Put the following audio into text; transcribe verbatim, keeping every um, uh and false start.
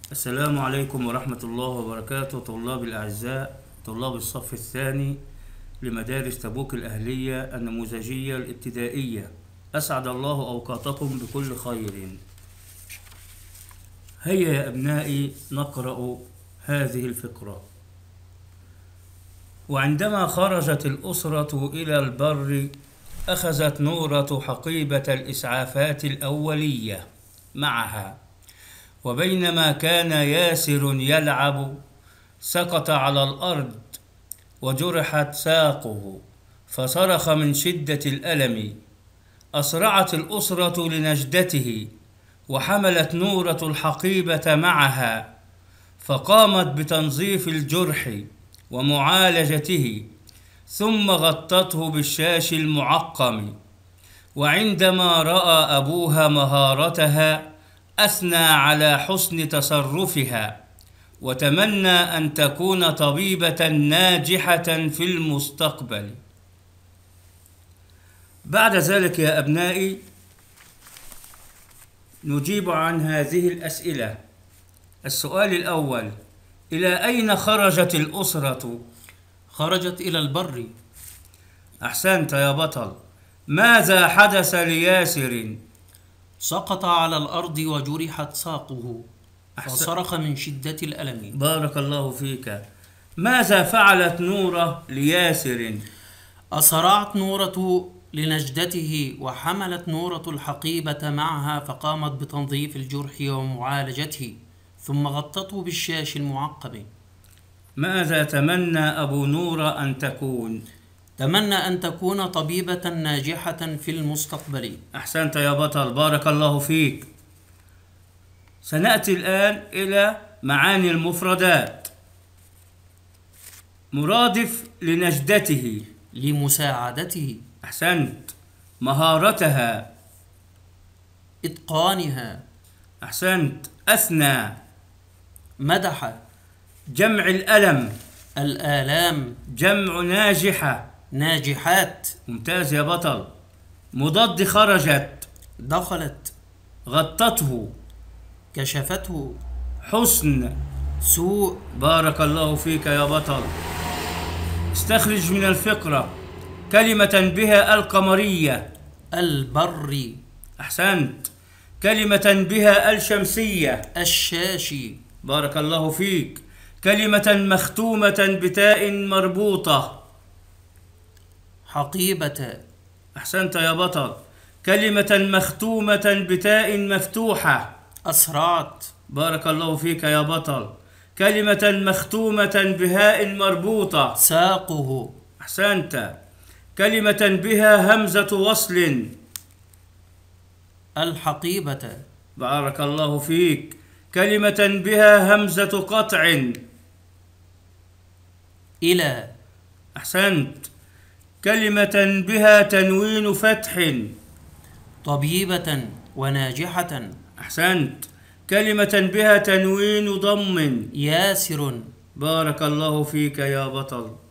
السلام عليكم ورحمة الله وبركاته. طلاب الأعزاء، طلاب الصف الثاني لمدارس تبوك الأهلية النموذجية الابتدائية، أسعد الله أوقاتكم بكل خير. هيا يا أبنائي نقرأ هذه الفقرة. وعندما خرجت الأسرة إلى البر أخذت نورة حقيبة الإسعافات الأولية معها، وبينما كان ياسر يلعب سقط على الأرض وجرحت ساقه فصرخ من شدة الألم. أسرعت الأسرة لنجدته وحملت نورة الحقيبة معها، فقامت بتنظيف الجرح ومعالجته، ثم غطته بالشاش المعقم. وعندما رأى أبوها مهارتها أثنى على حسن تصرفها، وتمنى أن تكون طبيبة ناجحة في المستقبل. بعد ذلك يا أبنائي نجيب عن هذه الأسئلة. السؤال الأول: إلى أين خرجت الأسرة؟ خرجت إلى البر. أحسنت يا بطل. ماذا حدث لياسر؟ سقط على الأرض وجرحت ساقه فصرخ من شدة الألم. بارك الله فيك. ماذا فعلت نورة لياسر؟ أسرعت نورة لنجدته وحملت نورة الحقيبة معها، فقامت بتنظيف الجرح ومعالجته، ثم غطته بالشاش المعقم. ماذا تمنى أبو نورة أن تكون؟ تمنى أن تكون طبيبة ناجحة في المستقبل. أحسنت يا بطل، بارك الله فيك. سنأتي الآن إلى معاني المفردات. مرادف لنجدته: لمساعدته. أحسنت. مهارتها: إتقانها. أحسنت. أثنى: مدح. جمع الألم: الآلام. جمع ناجحة: ناجحات. ممتاز يا بطل. مضاد: خرجت: دخلت. غطته: كشفته. حسن: سوء. بارك الله فيك يا بطل. استخرج من الفقرة كلمة بها القمرية. البر. أحسنت. كلمة بها الشمسية. الشاشي. بارك الله فيك. كلمة مختومة بتاء مربوطة. حقيبة. أحسنت يا بطل. كلمة مختومة بتاء مفتوحة. أسرعت. بارك الله فيك يا بطل. كلمة مختومة بهاء مربوطة. ساقه. أحسنت. كلمة بها همزة وصل. الحقيبة. بارك الله فيك. كلمة بها همزة قطع. إلى. أحسنت. كلمة بها تنوين فتح. طبيبة وناجحة. أحسنت. كلمة بها تنوين ضم. ياسر. بارك الله فيك يا بطل.